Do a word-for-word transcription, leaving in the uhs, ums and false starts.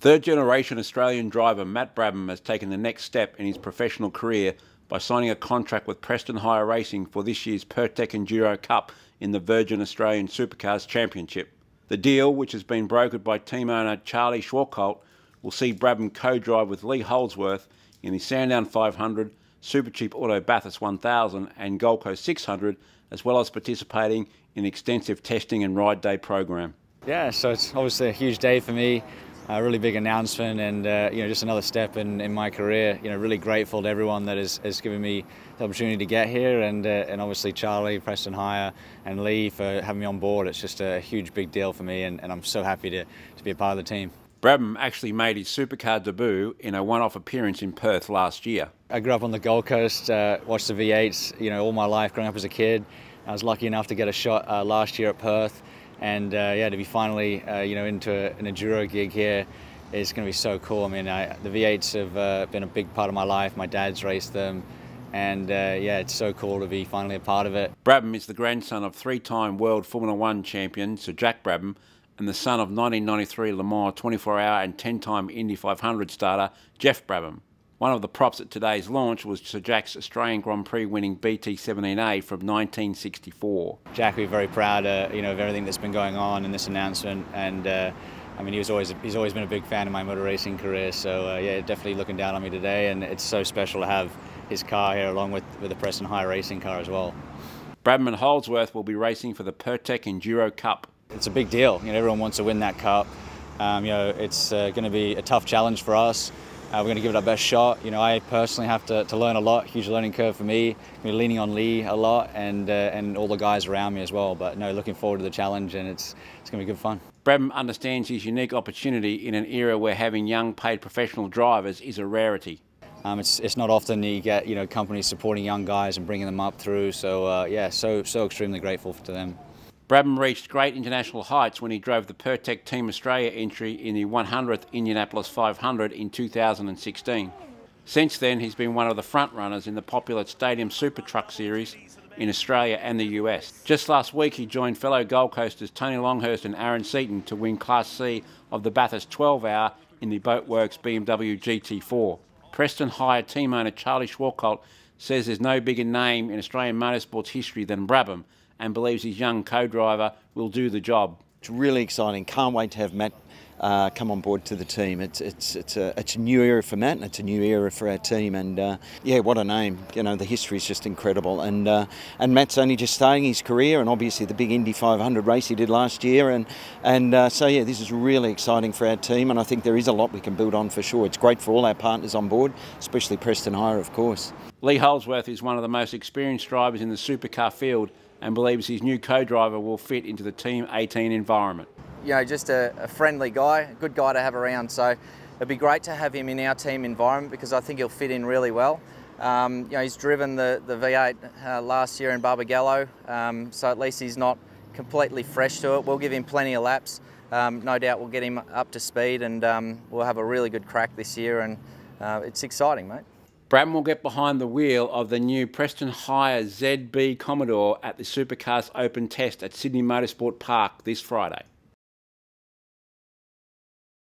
Third-generation Australian driver Matt Brabham has taken the next step in his professional career by signing a contract with Preston Hire Racing for this year's Pertec Enduro Cup in the Virgin Australian Supercars Championship. The deal, which has been brokered by team owner Charlie Schwartz, will see Brabham co-drive with Lee Holdsworth in the Sandown five hundred, Supercheap Auto Bathurst one thousand and Gold Coast six hundred, as well as participating in an extensive testing and ride day program. Yeah, so it's obviously a huge day for me. A really big announcement, and uh, you know, just another step in, in my career. You know, really grateful to everyone that has, has given me the opportunity to get here, and uh, and obviously Charlie, Preston Hire, and Lee for having me on board. It's just a huge, big deal for me, and, and I'm so happy to to be a part of the team. Brabham actually made his supercar debut in a one-off appearance in Perth last year. I grew up on the Gold Coast, uh, watched the V eights, you know, all my life growing up as a kid. I was lucky enough to get a shot uh, last year at Perth. And uh, yeah, to be finally, uh, you know, into a, an enduro gig here is going to be so cool. I mean, I, the V eights have uh, been a big part of my life. My dad's raced them, and uh, yeah, it's so cool to be finally a part of it. Brabham is the grandson of three-time World Formula One champion Sir Jack Brabham, and the son of nineteen ninety-three Le Mans twenty-four hour and ten-time Indy five hundred starter Jeff Brabham. One of the props at today's launch was Sir Jack's Australian Grand Prix winning B T seventeen A from nineteen sixty-four. Jack will be very proud, uh, you know, of everything that's been going on in this announcement, and uh, I mean, he was always he's always been a big fan of my motor racing career. So uh, yeah, definitely looking down on me today, and it's so special to have his car here along with with the Preston Hire Racing car as well. Brabham and Holdsworth will be racing for the Pertec Enduro Cup. It's a big deal. You know, everyone wants to win that cup. Um, you know, it's uh, going to be a tough challenge for us. Uh, we're going to give it our best shot. You know, I personally have to, to learn a lot, huge learning curve for me. We're leaning on Lee a lot, and uh, and all the guys around me as well. But no, looking forward to the challenge, and it's it's going to be good fun. Brabham understands his unique opportunity in an era where having young paid professional drivers is a rarity. Um, it's it's not often you get, you know, companies supporting young guys and bringing them up through. So uh, yeah, so so extremely grateful to them. Brabham reached great international heights when he drove the Pertec Team Australia entry in the one hundredth Indianapolis five hundred in two thousand sixteen. Since then, he's been one of the front runners in the popular Stadium Super Truck Series in Australia and the U S. Just last week, he joined fellow Gold Coasters Tony Longhurst and Aaron Seaton to win Class C of the Bathurst twelve hour in the Boatworks B M W G T four. Preston Hire team owner Charlie Schwartz says there's no bigger name in Australian motorsports history than Brabham, and believes his young co-driver will do the job. It's really exciting. Can't wait to have Matt uh, come on board to the team. It's it's it's a it's a new era for Matt, and it's a new era for our team. And uh, yeah, what a name! You know, the history is just incredible. And uh, and Matt's only just starting his career, and obviously the big Indy five hundred race he did last year. And and uh, so yeah, this is really exciting for our team, and I think there is a lot we can build on for sure. It's great for all our partners on board, especially Preston Hire, of course. Lee Holdsworth is one of the most experienced drivers in the supercar field, and believes his new co-driver will fit into the Team eighteen environment. You know, just a, a friendly guy, a good guy to have around. So it'd be great to have him in our team environment because I think he'll fit in really well. Um, you know, he's driven the, the V eight uh, last year in Barbagallo, um, so at least he's not completely fresh to it. We'll give him plenty of laps. Um, no doubt we'll get him up to speed, and um, we'll have a really good crack this year, and uh, it's exciting, mate. Brabham will get behind the wheel of the new Preston Hire Z B Commodore at the Supercars Open Test at Sydney Motorsport Park this Friday.